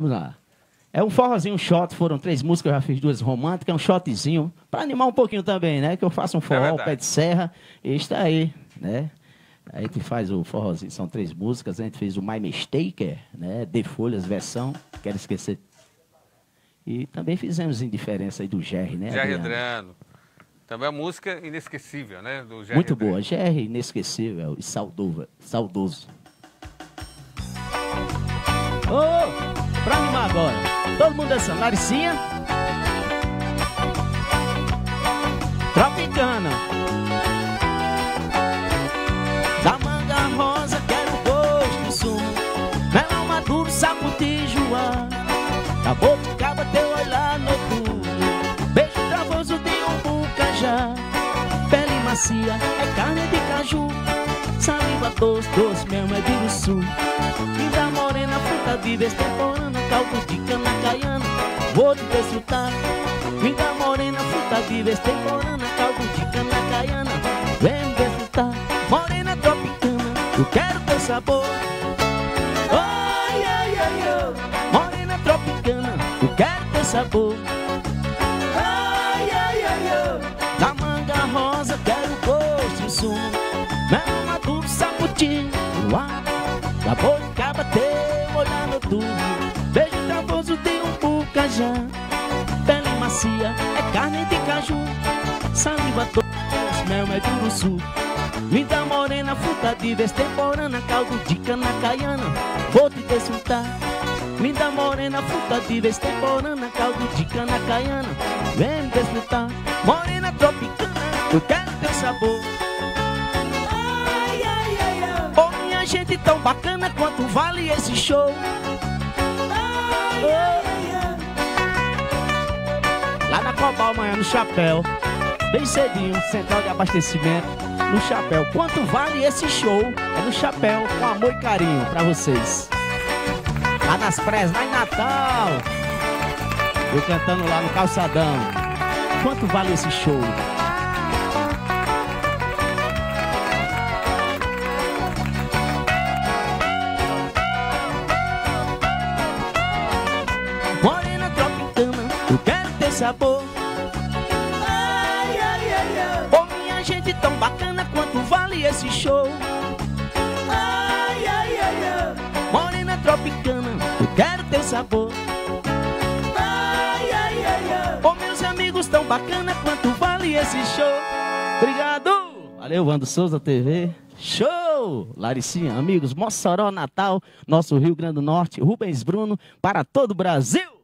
Vamos lá. É um forrozinho, um shot, foram 3 músicas, eu já fiz 2 românticas, é um shotzinho, para animar um pouquinho também, né? Que eu faço um forró, pé de serra, e está aí, né? A gente faz o forrozinho, são 3 músicas, a gente fez o My Mistake, né? De Folhas, versão, Quero Esquecer. E também fizemos Indiferença aí do Jerry, né? Jerry Adriano. Também a música inesquecível, né? Do Jerry muito Adriano. Boa, Jerry inesquecível e saudoso. Oh, pra animar agora, todo mundo dançando, Laricinha. Tropicana. Da manga rosa, quero gosto de sumo. Melão maduro, saco de joá. Da boticaba, teu olhar noturno. Beijo travoso de um bucajá. Pele macia, é carne de caju. Saliva doce, doce mesmo é de Uruçu. Linda morena, fruta viva, extemporânea. Caldo de cana caiana, vou te desfrutar. Linda morena, fruta viva, extemporânea. Caldo de cana caiana, vem me desfrutar. Morena tropicana, eu quero teu sabor. Ai, ai, ai, ai. Morena tropicana, eu quero teu sabor. Ai, ai, ai, ai. Da manga rosa, quero gosto e sumo. Mel maduro, saputinho, da boca bateu, olhar noturno. Beijo travoso de um bucajá. Pele macia, é carne de caju. Saliva doce, mel é de Uruçu. Linda morena, fruta viva, extemporânea. Caldo de cana caiana, vou te desfrutar. Linda morena, fruta viva, extemporânea. Caldo de cana caiana, vem me desfrutar. Morena tropicana, eu quero teu sabor. Oh, minha gente tão bacana, quanto vale esse show? Lá na Cobal, amanhã no Chapéu, bem cedinho, central de abastecimento, no Chapéu. Quanto vale esse show? É no Chapéu, com amor e carinho pra vocês. Lá nas praias, lá em Natal, eu cantando lá no calçadão. Quanto vale esse show? Morena tropicana, eu quero ter sabor. Ai, ai, ai, ai. Oh, minha gente tão bacana, quanto vale esse show? Ai, ai, ai, ai. Morena tropicana, eu quero ter sabor. Ai, ai, ai, ai. Oh, meus amigos tão bacana, quanto vale esse show? Obrigado! Valeu, Wando Souza TV. Show! Laricinha, amigos, Mossoró, Natal, nosso Rio Grande do Norte, Rubens Bruno, para todo o Brasil!